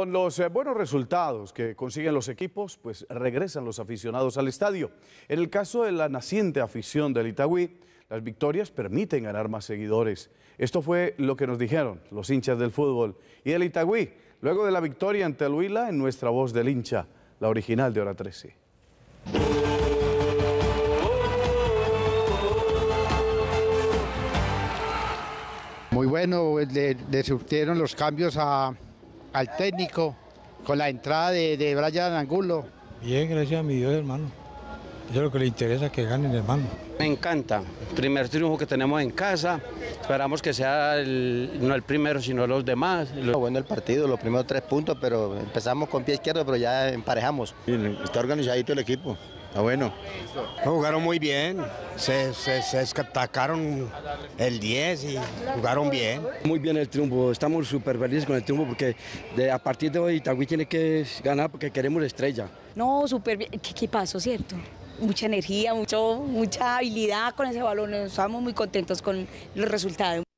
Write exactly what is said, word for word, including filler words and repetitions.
Con los eh, buenos resultados que consiguen los equipos, pues regresan los aficionados al estadio. En el caso de la naciente afición del Itagüí, las victorias permiten ganar más seguidores. Esto fue lo que nos dijeron los hinchas del fútbol y del Itagüí, luego de la victoria ante el Huila en nuestra voz del hincha, la original de Hora trece. Muy bueno, le, le surtieron los cambios a, al técnico con la entrada de, de Brian Angulo. Bien, gracias a mi Dios, hermano. Eso es lo que le interesa, que ganen, hermano. Me encanta. Primer triunfo que tenemos en casa. Esperamos que sea el, no el primero, sino los demás. Bueno el partido, los primeros tres puntos, pero empezamos con pie izquierdo, pero ya emparejamos. Está organizadito el equipo. Está bueno. Jugaron muy bien, se, se, se atacaron el diez y jugaron bien. Muy bien el triunfo, estamos súper felices con el triunfo porque de, a partir de hoy Itagüí tiene que ganar porque queremos la estrella. No, súper bien, qué equipazo, ¿cierto? Mucha energía, mucho, mucha habilidad con ese balón, estamos muy contentos con los resultados.